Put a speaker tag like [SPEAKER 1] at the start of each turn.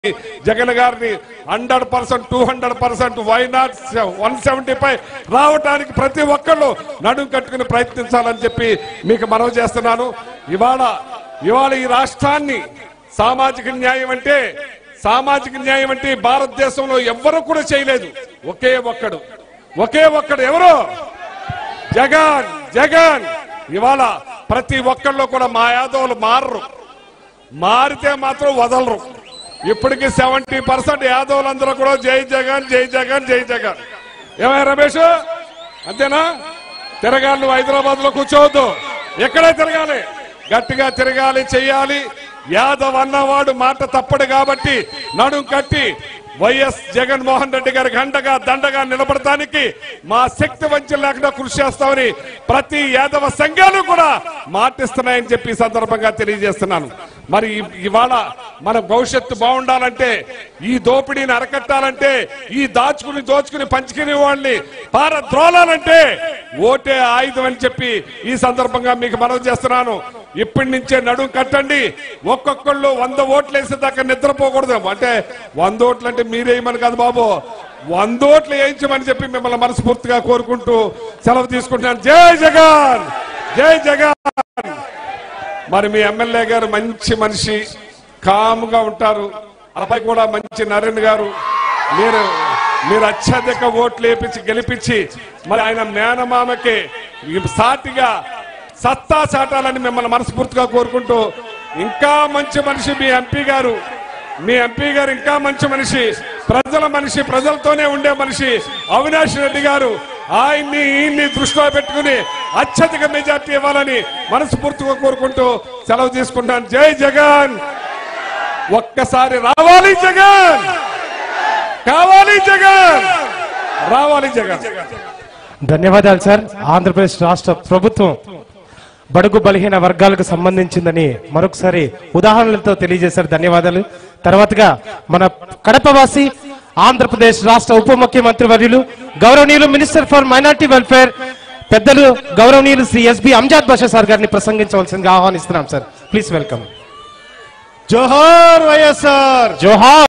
[SPEAKER 1] జగన్ గారిని 100%, 200%, why not 175 రావడానికి ప్రతి ఒక్కళ్ళు నడుం కట్టుకుని ప్రయత్నించాలని చెప్పి మీకు మనవి చేస్తున్నాను. ఇవాళ ఈ రాష్ట్రాన్ని సామాజిక న్యాయం అంటే భారతదేశంలో ఎవ్వరూ కూడా చేయలేదు. ఒకే ఒక్కడు ఎవరు? జగన్. ఇవాళ ప్రతి ఒక్కళ్ళు కూడా మా యాదవులు మారితే మాత్రం వదలరు. ఇప్పటికి 70% యాదవులందరూ కూడా జై జగన్. ఏమయ్య రమేష్, అంతేనా? తిరగాలి, నువ్వు హైదరాబాద్ లో కూర్చోవద్దు, ఎక్కడే తిరగాలి, గట్టిగా తిరగాలి, చెయ్యాలి. యాదవ్ అన్నవాడు మాట తప్పడు కాబట్టి నడుం కట్టి వైఎస్ జగన్మోహన్ రెడ్డి గారికి దండగా నిలబడటానికి మా శక్తి వంచన లేకుండా కృషి చేస్తామని ప్రతి యాదవ సంఘాలు కూడా మాటిస్తున్నాయని చెప్పి సందర్భంగా తెలియజేస్తున్నాను. మరి ఇవాళ మన భవిష్యత్తు బాగుండాలంటే, ఈ దోపిడీని అరకట్టాలంటే, ఈ దోచుకుని పంచుకునే వాళ్ళని పారద్రోలాలంటే ఓటే ఆయుధం అని చెప్పి ఈ సందర్భంగా మీకు మనవి చేస్తున్నాను. ఇప్పటి నుంచే నడుం కట్టండి. ఒక్కొక్కళ్ళు 100 ఓట్లు వేసేదాకా నిద్రపోకూడదు. అంటే 100 ఓట్లు అంటే మీరేయమని కాదు బాబు, 100 ఓట్లు వేయించమని చెప్పి మిమ్మల్ని మనస్ఫూర్తిగా కోరుకుంటూ సెలవు తీసుకుంటున్నాను. జై జగన్. మరి మీ ఎమ్మెల్యే గారు మంచి మనిషి, కామ్గా ఉంటారు. అబ్బాయి కూడా మంచి నరేంద్ర గారు, మీరు అత్యధిక ఓట్లు గెలిపించి మరి ఆయన మేనమామకి సాటిగా సత్తా చాటాలని మిమ్మల్ని మనస్ఫూర్తిగా కోరుకుంటూ, ఇంకా మంచి మనిషి మీ ఎంపీ గారు ఇంకా మంచి మనిషి, ప్రజలతోనే ఉండే మనిషి అవినాష్ రెడ్డి గారు. ఈయన్ని దృష్టిలో పెట్టుకుని అత్యధిక మెజార్టీ ఇవ్వాలని మనస్ఫూర్తిగా కోరుకుంటూ సెలవు తీసుకుంటాను. జై జగన్. ఒక్కసారి రావాలి జగన్, కావాలి జగన్, రావాలి జగన్.
[SPEAKER 2] ధన్యవాదాలు సార్. ఆంధ్రప్రదేశ్ రాష్ట్ర ప్రభుత్వం బడుగు బలహీన వర్గాలకు సంబంధించిందని మరొకసారి ఉదాహరణలతో తెలియజేశారు. ధన్యవాదాలు. తర్వాతగా మన కడపవాసి, ఆంధ్రప్రదేశ్ రాష్ట్ర ఉప ముఖ్యమంత్రి వర్యులు, గౌరవనీయులు మినిస్టర్ ఫర్ మైనారిటీ వెల్ఫేర్ పెద్దలు గౌరవనీయులు శ్రీ ఎస్బి అంజాద్ బాషా సార్ గారిని ప్రసంగించవలసిందిగా ఆహ్వానిస్తున్నాం సార్. Please welcome.
[SPEAKER 3] జోహార్ వైఎస్ఆర్.
[SPEAKER 2] జోహార్.